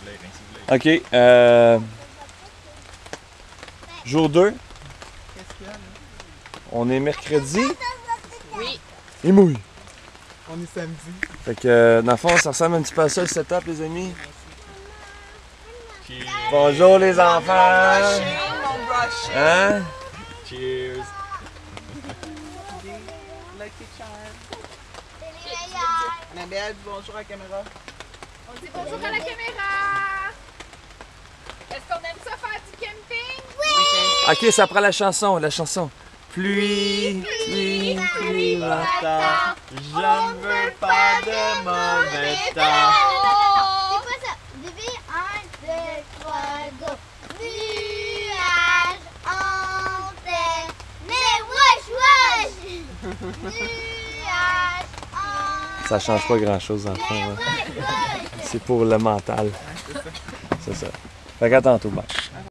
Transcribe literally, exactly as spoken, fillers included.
OK. Euh... Jour deux. Qu'est-ce qu'il y a, là? On est mercredi. Oui. Il mouille. On est samedi. Fait que, euh, dans le fond, ça ressemble un petit peu à ça le setup, les amis. Cheers. Bonjour, les enfants. Mon brush. Hein? Cheers. Lucky Charm. C'est les meilleurs. Ma belle, dis bonjour à la caméra. On dit bonjour à la caméra. Est-ce qu'on aime ça faire du camping? Oui. OK, ça prend la chanson, la chanson. Pluie, pluie, pluie, matin. Je ne veux pas de mauvais temps. C'est quoi ça? Bébé, un, deux, trois, go. Nuages en terre, mais wesh wesh. Nuages en Ça change pas grand-chose, dans le fond. Hein. wesh wesh. C'est pour le mental. C'est ça. Fait qu'à tantôt, bye.